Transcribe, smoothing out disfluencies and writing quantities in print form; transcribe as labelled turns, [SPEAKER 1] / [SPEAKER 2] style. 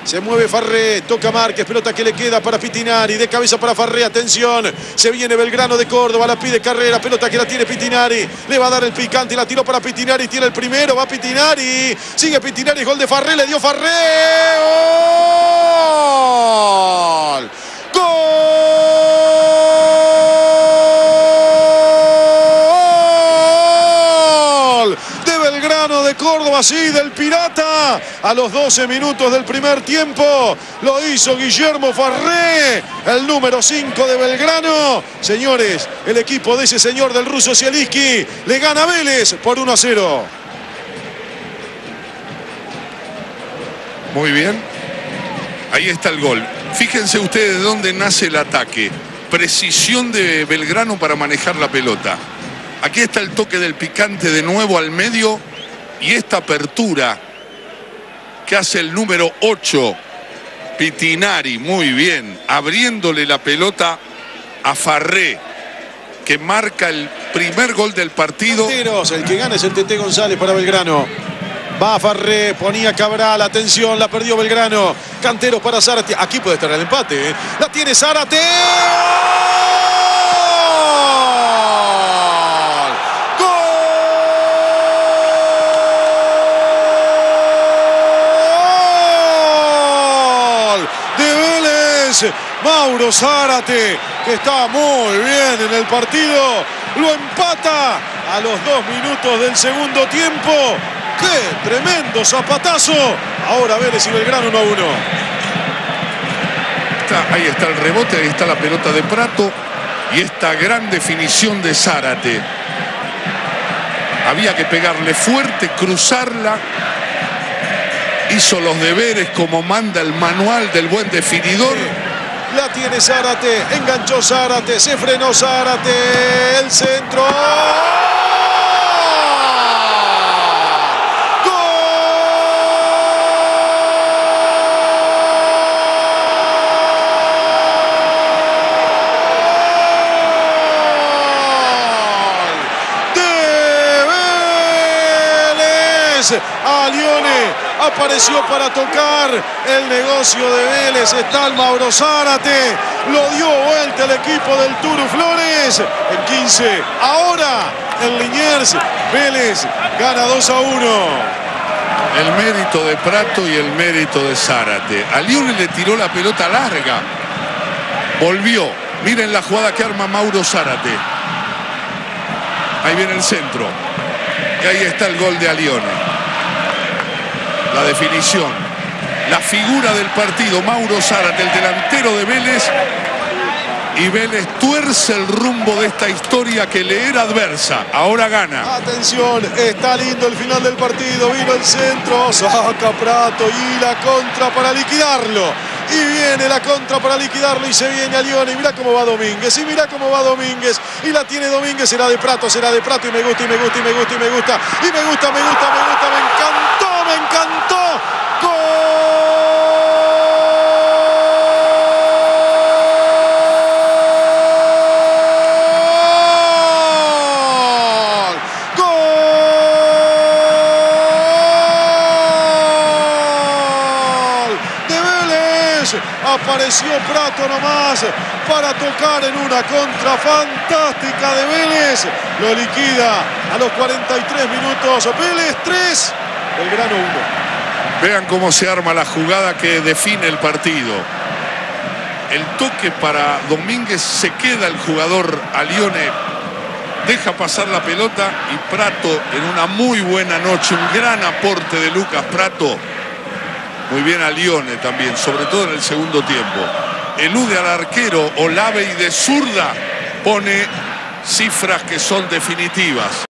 [SPEAKER 1] Se mueve Farré, toca Márquez, pelota que le queda para Pitinari, de cabeza para Farré, atención, se viene Belgrano de Córdoba, la pide Carrera, pelota que la tiene Pitinari, le va a dar el picante, la tiró para Pitinari, tiene el primero, va Pitinari, sigue Pitinari, gol de Farré, le dio Farré, ¡gol! ¡Gol! De Belgrano de Córdoba, sí, del Pirata, a los 12 minutos del primer tiempo, lo hizo Guillermo Farré, el número 5 de Belgrano. Señores, el equipo de ese señor del ruso Zielinski le gana a Vélez por 1-0.
[SPEAKER 2] Muy bien, ahí está el gol. Fíjense ustedes de dónde nace el ataque. Precisión de Belgrano para manejar la pelota. Aquí está el toque del picante de nuevo al medio y esta apertura que hace el número 8, Pitinari, muy bien, abriéndole la pelota a Farré, que marca el primer gol del partido.
[SPEAKER 1] El que gana es el Tete González para Belgrano. Va Farré, ponía Cabral, atención, la perdió Belgrano. Canteros para Zárate, aquí puede estar el empate, ¿eh? La tiene Zárate. Mauro Zárate, que está muy bien en el partido, lo empata a los 2 minutos del segundo tiempo. ¡Qué tremendo zapatazo! Ahora Vélez y Belgrano 1-1.
[SPEAKER 2] Ahí está el rebote, ahí está la pelota de Prato y esta gran definición de Zárate. Había que pegarle fuerte, cruzarla. Hizo los deberes como manda el manual del buen definidor.
[SPEAKER 1] La tiene Zárate, enganchó Zárate, se frenó Zárate, el centro. Alione apareció para tocar el negocio de Vélez. Está el Mauro Zárate, lo dio vuelta el equipo del Turu Flores en 15. Ahora en Liniers, Vélez gana 2-1.
[SPEAKER 2] El mérito de Prato y el mérito de Zárate. Alione le tiró la pelota larga, volvió. Miren la jugada que arma Mauro Zárate. Ahí viene el centro y ahí está el gol de Alione. La definición, la figura del partido, Mauro Zárate, el delantero de Vélez. Y Vélez tuerce el rumbo de esta historia que le era adversa. Ahora gana.
[SPEAKER 1] Atención, está lindo el final del partido. Vino el centro, saca Prato y la contra para liquidarlo. Y viene la contra para liquidarlo y se viene a Alione. Y mirá cómo va Domínguez, y mirá cómo va Domínguez. Y la tiene Domínguez, será de Prato y me gusta, y me gusta, y me gusta, y me gusta. Y me gusta, me encantó, me encantó. ¡Gol! Apareció Prato nomás para tocar en una contra fantástica de Vélez. Lo liquida a los 43 minutos. Vélez 3, Belgrano 1.
[SPEAKER 2] Vean cómo se arma la jugada que define el partido. El toque para Domínguez, se queda el jugador Alione, deja pasar la pelota y Prato en una muy buena noche, un gran aporte de Lucas Prato. Muy bien Alione también, sobre todo en el segundo tiempo. Elude al arquero Olave y de zurda pone cifras que son definitivas.